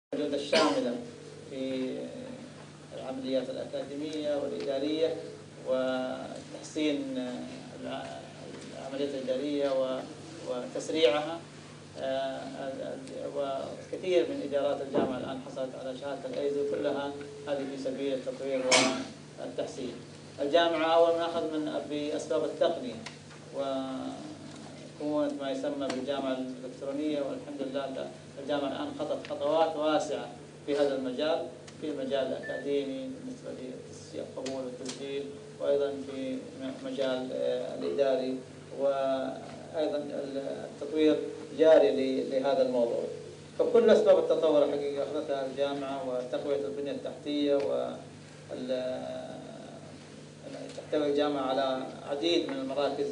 الجودة الشاملة في العمليات الأكاديمية والإدارية وتحسين العمليات الإدارية وتسريعها. وكثير من إدارات الجامعة الآن حصلت على شهادة الأيزو، كلها هذه في سبيل التطوير والتحسين. الجامعة أول ما أخذ بأسباب التقنية وكونت ما يسمى بالجامعة الإلكترونية، والحمد لله الجامعة الآن خطت خطوات واسعة في هذا المجال، في المجال الأكاديمي بالنسبة للقبول والتسجيل، وأيضا في مجال الإداري، وأيضا التطوير جاري لهذا الموضوع. فكل أسباب التطور الحقيقة أخذتها الجامعة، وتقوية البنية التحتية، تحتوي الجامعة على عديد من المراكز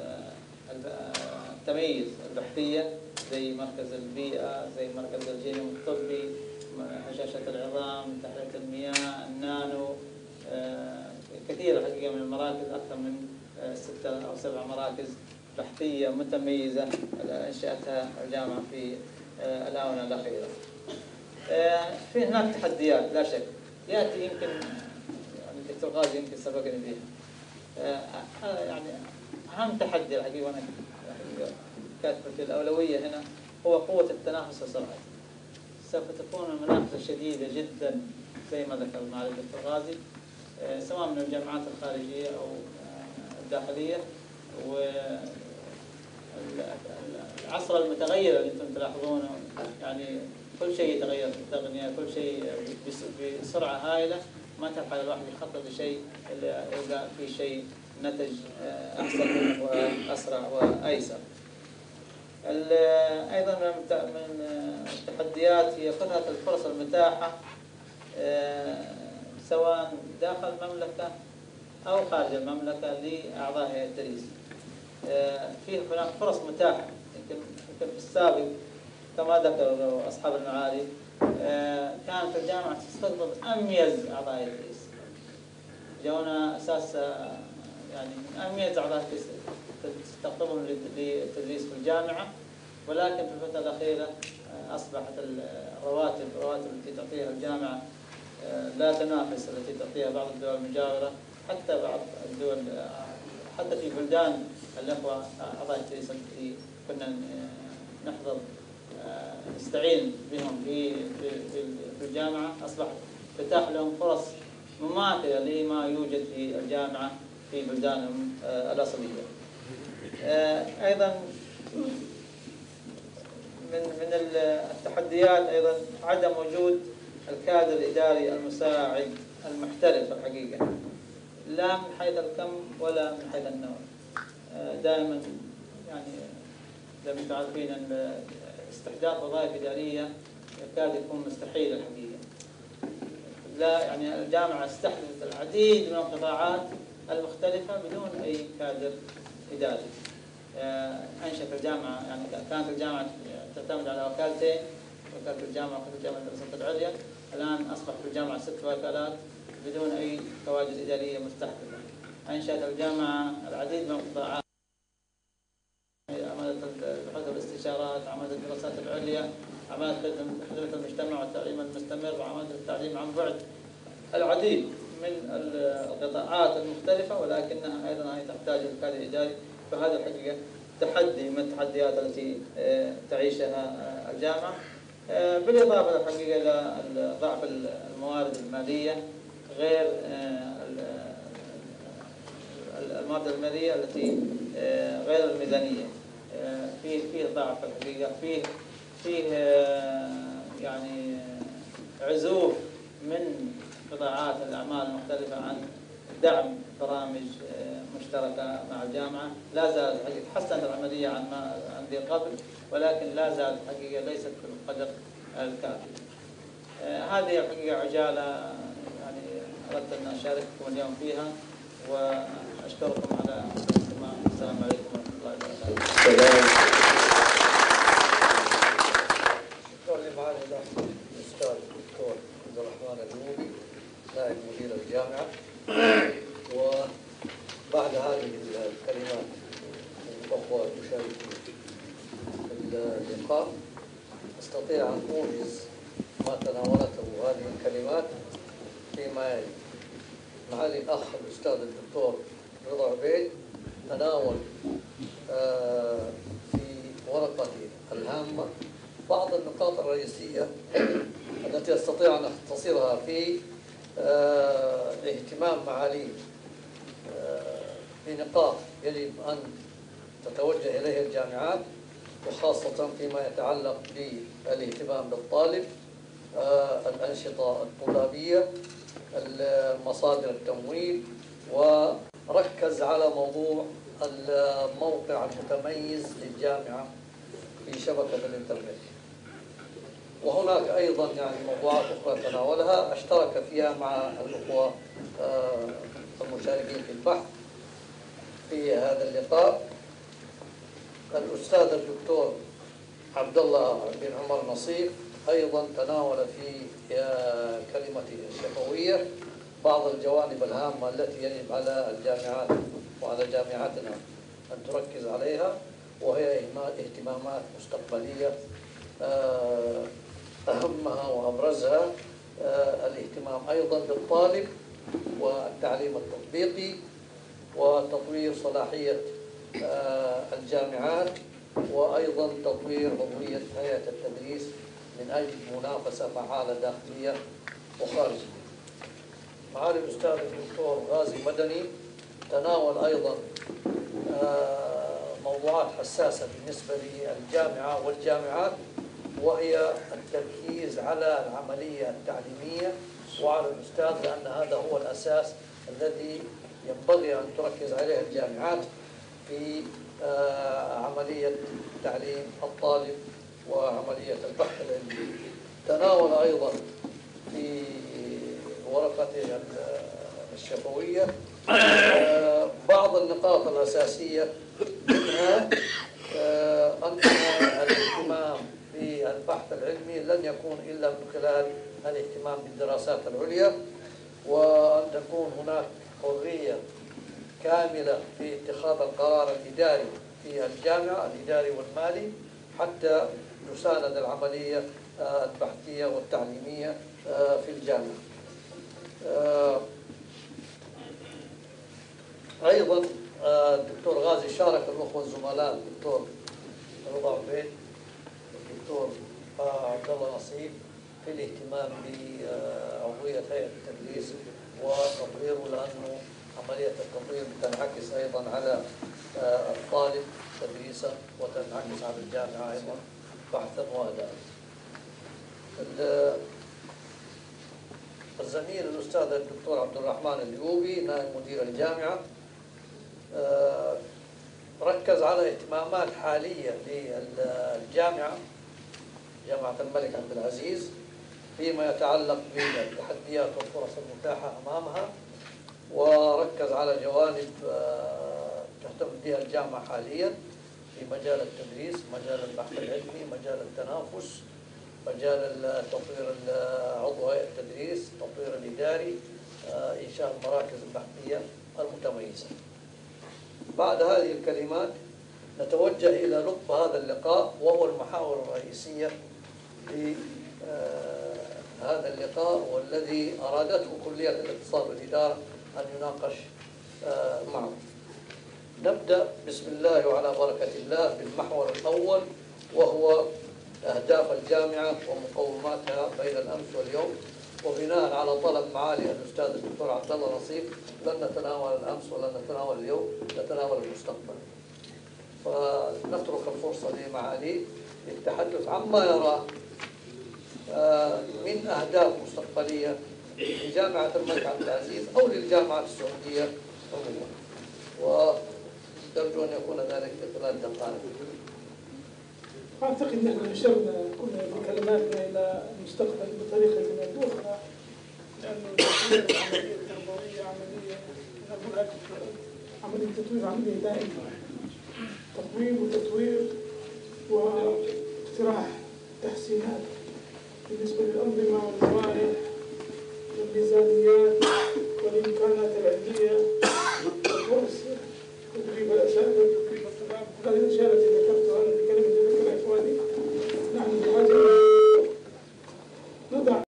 التميز البحثية، زي مركز البيئة، زي مركز الجينوم الطبي، هشاشة العظام، تحلية المياه، النانو، كثير الحقيقة من المراكز، أكثر من 6 أو 7 مراكز بحثية متميزة أنشأتها الجامعة في الآونة الأخيرة. في هناك تحديات لا شك، يأتي يمكن يعني الدكتور غازي يمكن سبقني فيها. يعني أهم تحدي الحقيقة وأنا كاتب في الأولوية هنا هو قوة التنافس وسرعته. سوف تكون المنافسة شديدة جدا زي ما ذكر معالي الدكتور غازي، سواء من الجامعات الخارجية أو الداخلية. والعصر المتغير اللي أنتم تلاحظونه، يعني كل شيء يتغير في التقنية، كل شيء بسرعة هائلة، ما تلحق الواحد يخطط لشيء إلا يلقى في شيء نتج أحسن وأسرع وأيسر. أيضا من التحديات هي كثرة الفرص المتاحة سواء داخل المملكة أو خارج المملكة لأعضاء هيئة التدريس. في هناك فرص متاحة، يمكن في السابق كما ذكر أصحاب المعالي كانت الجامعة تستقطب أميز أعضاء هيئة التدريس، جونا أساس يعني من أميز أعضاء التدريس تستقطبهم للتدريس في الجامعة، ولكن في الفترة الأخيرة أصبحت الرواتب التي تعطيها الجامعة لا تنافس التي تعطيها بعض الدول المجاورة، حتى بعض الدول، حتى في بلدان الأخوة أعضاء التدريس التي كنا نحضر نستعين بهم في الجامعة، أصبحت تتاح لهم فرص مماثلة لما يوجد في الجامعة في بلدانهم الأصلية. أيضا من التحديات أيضا عدم وجود الكادر الإداري المساعد المحترف الحقيقة، لا من حيث الكم ولا من حيث النوع. دائما يعني زي ما انتم عارفين ان استحداث وظائف إدارية يكاد يكون مستحيل الحقيقة. لا يعني الجامعة استحدثت العديد من القطاعات المختلفة بدون أي كادر إداري. أنشأت الجامعة، يعني كانت الجامعة تعتمد على وكالتين، وكالة الجامعة وكالة الجامعة الدراسات العليا. الآن أصبحت الجامعة 6 وكالات بدون أي كوادر إدارية مستحدثة. أنشأت الجامعة العديد من القطاعات، عملت البحوث والاستشارات، عملت الدراسات العليا، عملت خدمة المجتمع والتعليم المستمر، وعملت التعليم عن بعد. العديد من القطاعات المختلفة، ولكنها أيضا هي تحتاج إلى كادر إداري. فهذا الحقيقة تحدي من التحديات التي تعيشها الجامعة، بالإضافة الحقيقة إلى ضعف الموارد المالية، غير الموارد المالية التي غير الميزانية. فيه ضعف الحقيقة، فيه يعني عزوف من قطاعات الأعمال المختلفة عن دعم برامج مشتركة مع الجامعة. لا زالت الحقيقة تحسنت العملية عن ذي قبل، ولكن لا زالت الحقيقة ليست بالقدر الكافي. هذه الحقيقة عجالة يعني أردت أن أشارككم اليوم فيها، وأشكركم على الاستماع. السلام عليكم ورحمة الله وبركاته. شكرا لمعالي الأستاذ الدكتور عبد الرحمن النوبي نائب مدير الجامعة. وبعد هذه الكلمات الأخوة المشاركين في اللقاء، أستطيع أن أوجز ما فيما يلي. معالي الأخ الأستاذ الدكتور رضا عبيد تناول في ورقته الهامة بعض النقاط الرئيسية التي أستطيع أن أختصرها في اهتمام معاليه بنقاط يجب أن تتوجه إليها الجامعات، وخاصة فيما يتعلق بالاهتمام بالطالب، الأنشطة الطلابية، مصادر التمويل، وركز على موضوع الموقع المتميز للجامعة في شبكة الإنترنت. وهناك أيضا يعني موضوعات أخرى تناولها اشترك فيها مع الأخوة المشاركين في البحث في هذا اللقاء. الأستاذ الدكتور عبد الله بن عمر نصيف أيضا تناول في كلمته الشفوية بعض الجوانب الهامة التي يجب على الجامعات وعلى جامعاتنا أن تركز عليها، وهي اهتمامات مستقبلية أهمها وأبرزها الاهتمام أيضا بالطالب والتعليم التطبيقي وتطوير صلاحية الجامعات، وأيضا تطوير عضوية هيئة التدريس من أجل منافسة فعالة داخلية وخارجية. معالي الأستاذ الدكتور غازي مدني تناول أيضا موضوعات حساسة بالنسبة للجامعة والجامعات، وهي التركيز على العملية التعليمية وعلى الأستاذ، لأن هذا هو الأساس الذي ينبغي أن تركز عليه الجامعات في عملية تعليم الطالب وعملية البحث العلمي. تناول أيضا في ورقته الشفوية بعض النقاط الأساسية، منها أن الاهتمام بالبحث العلمي لن يكون إلا من خلال الاهتمام بالدراسات العليا، وأن تكون هناك حرية كاملة في اتخاذ القرار الإداري في الجامعة، الإداري والمالي، حتى تساند العملية البحثية والتعليمية في الجامعة. أيضا الدكتور غازي شارك الأخوة الزملاء الدكتور رضا عبيد والدكتور عبد الله نصيف في الاهتمام بعضوية هيئة التدريس وتطويره، لأنه عملية التطوير تنعكس أيضا على الطالب تدريسا وتنعكس على الجامعة أيضا بحثا وأداء. الزميل الأستاذ الدكتور عبد الرحمن اليوبي نائب مدير الجامعة ركز على اهتمامات حالية للجامعة، جامعة الملك عبد العزيز، فيما يتعلق بالتحديات والفرص المتاحة أمامها، وركز على جوانب تهتم بها الجامعة حاليا في مجال التدريس، مجال البحث العلمي، مجال التنافس، مجال تطوير عضو هيئة التدريس، التطوير الإداري، إنشاء المراكز البحثية المتميزة. بعد هذه الكلمات نتوجه إلى لب هذا اللقاء، وهو المحاور الرئيسية لهذا اللقاء والذي أرادته كلية الاقتصاد والإدارة أن يناقش معه. نبدأ بسم الله وعلى بركة الله بالمحور الأول، وهو أهداف الجامعة ومقوماتها بين الأمس واليوم. وبناء على طلب معالي الأستاذ الدكتور عبد الله نصيف لن نتناول الأمس ولن نتناول اليوم، نتناول المستقبل. فنترك الفرصة لمعالي للتحدث عما يراه من أهداف مستقبلية لجامعة الملك عبد العزيز أو للجامعات السعودية عموما، وأرجو أن يكون ذلك في خلال دقائق. أعتقد نحن أشرنا كلنا بكلماتنا إلى المستقبل بطريقة من أخرى، لأنه العملية التربوية عملية تطوير عملية دائمة، تقويم وتطوير واقتراح تحسينات بالنسبة للأنظمة والمواد